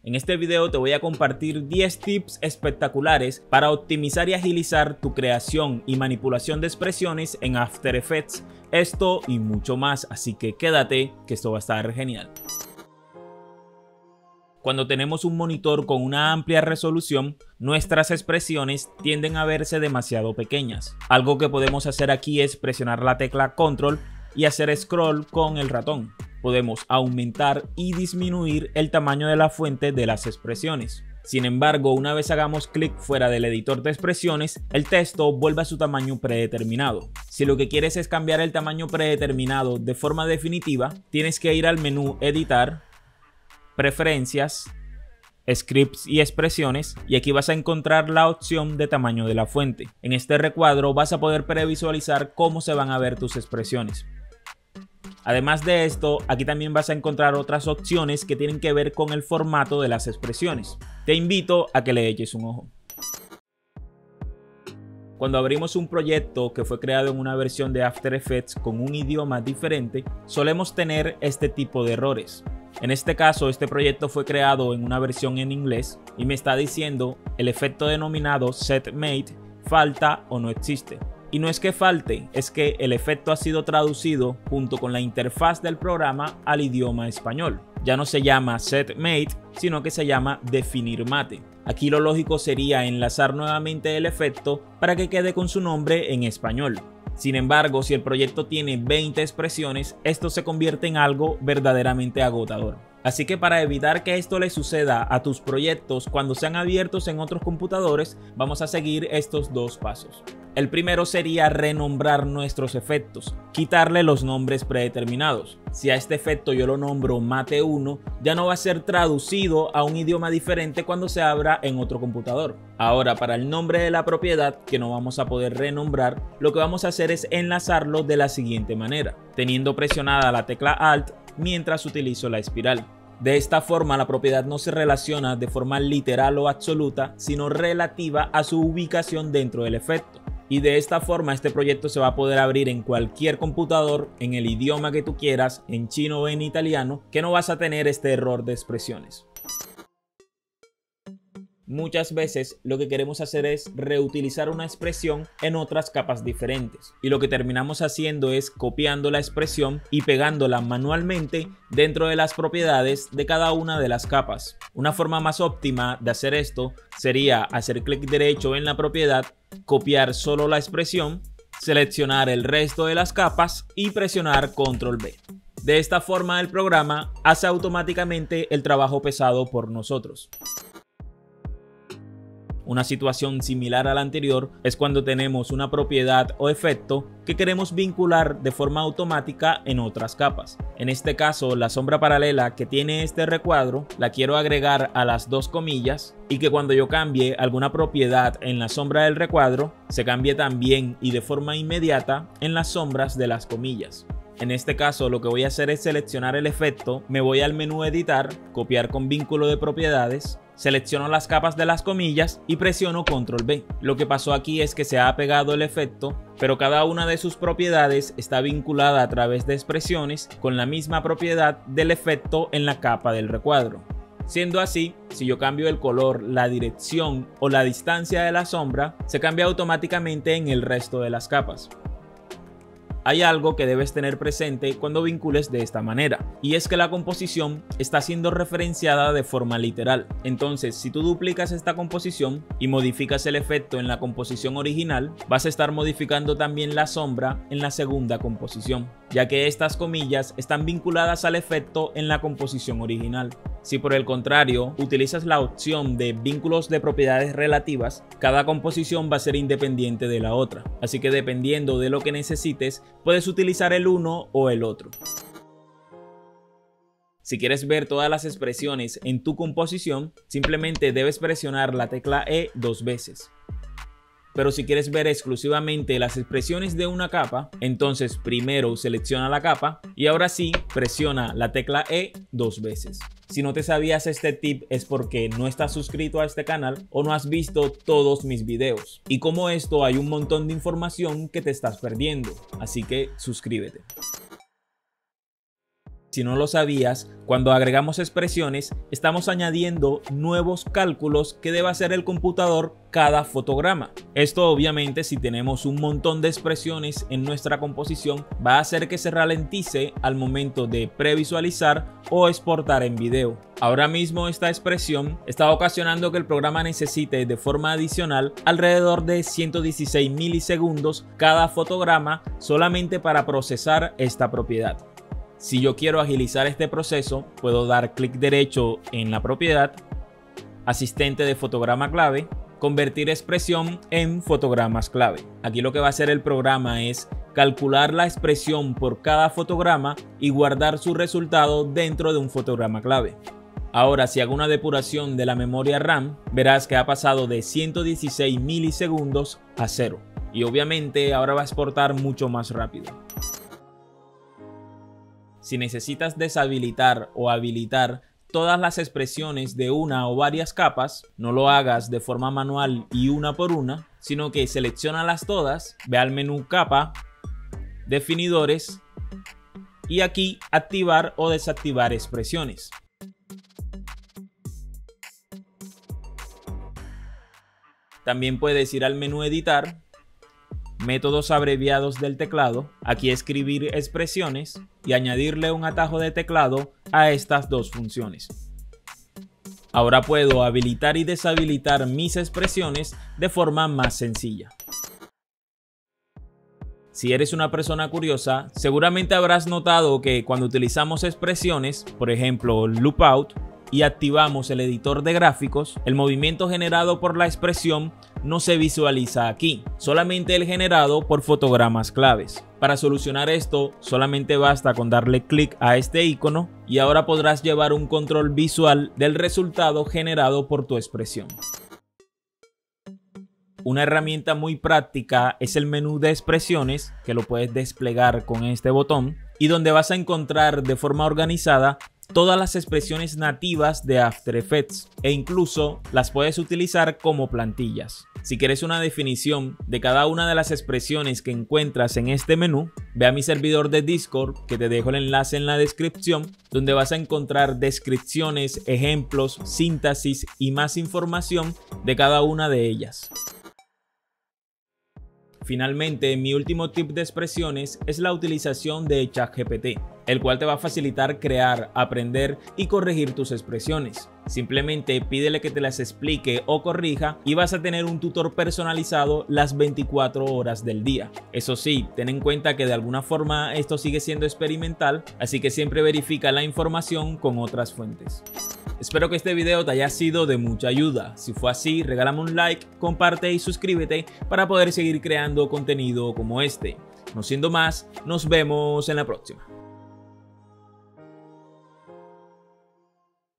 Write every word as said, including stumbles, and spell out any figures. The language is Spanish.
En este video te voy a compartir diez tips espectaculares para optimizar y agilizar tu creación y manipulación de expresiones en After Effects. Esto y mucho más, así que quédate que esto va a estar genial. Cuando tenemos un monitor con una amplia resolución, nuestras expresiones tienden a verse demasiado pequeñas. Algo que podemos hacer aquí es presionar la tecla Control y hacer scroll con el ratón. Podemos aumentar y disminuir el tamaño de la fuente de las expresiones. Sin embargo, una vez hagamos clic fuera del editor de expresiones, el texto vuelve a su tamaño predeterminado. Si lo que quieres es cambiar el tamaño predeterminado de forma definitiva, tienes que ir al menú Editar, Preferencias, Scripts y Expresiones, y aquí vas a encontrar la opción de tamaño de la fuente. En este recuadro vas a poder previsualizar cómo se van a ver tus expresiones. Además de esto, aquí también vas a encontrar otras opciones que tienen que ver con el formato de las expresiones. Te invito a que le eches un ojo. Cuando abrimos un proyecto que fue creado en una versión de After Effects con un idioma diferente, solemos tener este tipo de errores. En este caso, este proyecto fue creado en una versión en inglés y me está diciendo el efecto denominado Set Mate falta o no existe. Y no es que falte, es que el efecto ha sido traducido junto con la interfaz del programa al idioma español. Ya no se llama Set Mate, sino que se llama Definir Mate. Aquí lo lógico sería enlazar nuevamente el efecto para que quede con su nombre en español. Sin embargo, si el proyecto tiene veinte expresiones, esto se convierte en algo verdaderamente agotador. Así que para evitar que esto le suceda a tus proyectos cuando sean abiertos en otros computadores, vamos a seguir estos dos pasos. El primero sería renombrar nuestros efectos, quitarle los nombres predeterminados. Si a este efecto yo lo nombro Mate uno, ya no va a ser traducido a un idioma diferente cuando se abra en otro computador. Ahora, para el nombre de la propiedad, que no vamos a poder renombrar, lo que vamos a hacer es enlazarlo de la siguiente manera, teniendo presionada la tecla Alt mientras utilizo la espiral. De esta forma, la propiedad no se relaciona de forma literal o absoluta, sino relativa a su ubicación dentro del efecto. Y de esta forma este proyecto se va a poder abrir en cualquier computador, en el idioma que tú quieras, en chino o en italiano, que no vas a tener este error de expresiones. Muchas veces lo que queremos hacer es reutilizar una expresión en otras capas diferentes, y lo que terminamos haciendo es copiando la expresión y pegándola manualmente dentro de las propiedades de cada una de las capas. Una forma más óptima de hacer esto sería hacer clic derecho en la propiedad, copiar solo la expresión, seleccionar el resto de las capas y presionar Control B. De esta forma el programa hace automáticamente el trabajo pesado por nosotros. Una situación similar a la anterior es cuando tenemos una propiedad o efecto que queremos vincular de forma automática en otras capas. En este caso, la sombra paralela que tiene este recuadro la quiero agregar a las dos comillas y que cuando yo cambie alguna propiedad en la sombra del recuadro se cambie también y de forma inmediata en las sombras de las comillas. En este caso lo que voy a hacer es seleccionar el efecto, me voy al menú Editar, copiar con vínculo de propiedades, selecciono las capas de las comillas y presiono Control B. Lo que pasó aquí es que se ha pegado el efecto, pero cada una de sus propiedades está vinculada a través de expresiones con la misma propiedad del efecto en la capa del recuadro. Siendo así, si yo cambio el color, la dirección o la distancia de la sombra, se cambia automáticamente en el resto de las capas. Hay algo que debes tener presente cuando vincules de esta manera, y es que la composición está siendo referenciada de forma literal. Entonces, si tú duplicas esta composición y modificas el efecto en la composición original, vas a estar modificando también la sombra en la segunda composición, ya que estas comillas están vinculadas al efecto en la composición original. Si por el contrario utilizas la opción de vínculos de propiedades relativas, cada composición va a ser independiente de la otra, así que dependiendo de lo que necesites, puedes utilizar el uno o el otro. Si quieres ver todas las expresiones en tu composición, simplemente debes presionar la tecla E dos veces. Pero si quieres ver exclusivamente las expresiones de una capa, entonces primero selecciona la capa y ahora sí presiona la tecla E dos veces. Si no te sabías este tip es porque no estás suscrito a este canal o no has visto todos mis videos. Y como esto hay un montón de información que te estás perdiendo, así que suscríbete. Si no lo sabías, cuando agregamos expresiones, estamos añadiendo nuevos cálculos que debe hacer el computador cada fotograma. Esto obviamente, si tenemos un montón de expresiones en nuestra composición, va a hacer que se ralentice al momento de previsualizar o exportar en video. Ahora mismo esta expresión está ocasionando que el programa necesite de forma adicional alrededor de ciento dieciséis milisegundos cada fotograma solamente para procesar esta propiedad. Si yo quiero agilizar este proceso, puedo dar clic derecho en la propiedad, asistente de fotograma clave, convertir expresión en fotogramas clave. Aquí lo que va a hacer el programa es calcular la expresión por cada fotograma y guardar su resultado dentro de un fotograma clave. Ahora, si hago una depuración de la memoria RAM, verás que ha pasado de ciento dieciséis milisegundos a cero. Y obviamente ahora va a exportar mucho más rápido. Si necesitas deshabilitar o habilitar todas las expresiones de una o varias capas, no lo hagas de forma manual y una por una, sino que selecciónalas todas, ve al menú capa, definidores y aquí activar o desactivar expresiones. También puedes ir al menú editar, métodos abreviados del teclado, aquí escribir expresiones y añadirle un atajo de teclado a estas dos funciones. Ahora puedo habilitar y deshabilitar mis expresiones de forma más sencilla. Si eres una persona curiosa, seguramente habrás notado que cuando utilizamos expresiones, por ejemplo loopout, y activamos el editor de gráficos, el movimiento generado por la expresión no se visualiza aquí, solamente el generado por fotogramas claves. Para solucionar esto, solamente basta con darle clic a este icono y ahora podrás llevar un control visual del resultado generado por tu expresión. Una herramienta muy práctica es el menú de expresiones, que lo puedes desplegar con este botón, y donde vas a encontrar de forma organizada todas las expresiones nativas de After Effects e incluso las puedes utilizar como plantillas. Si quieres una definición de cada una de las expresiones que encuentras en este menú, ve a mi servidor de Discord, que te dejo el enlace en la descripción, donde vas a encontrar descripciones, ejemplos, síntesis y más información de cada una de ellas. Finalmente, mi último tip de expresiones es la utilización de ChatGPT, el cual te va a facilitar crear, aprender y corregir tus expresiones. Simplemente pídele que te las explique o corrija y vas a tener un tutor personalizado las veinticuatro horas del día. Eso sí, ten en cuenta que de alguna forma esto sigue siendo experimental, así que siempre verifica la información con otras fuentes. Espero que este video te haya sido de mucha ayuda. Si fue así, regálame un like, comparte y suscríbete para poder seguir creando contenido como este. No siendo más, nos vemos en la próxima.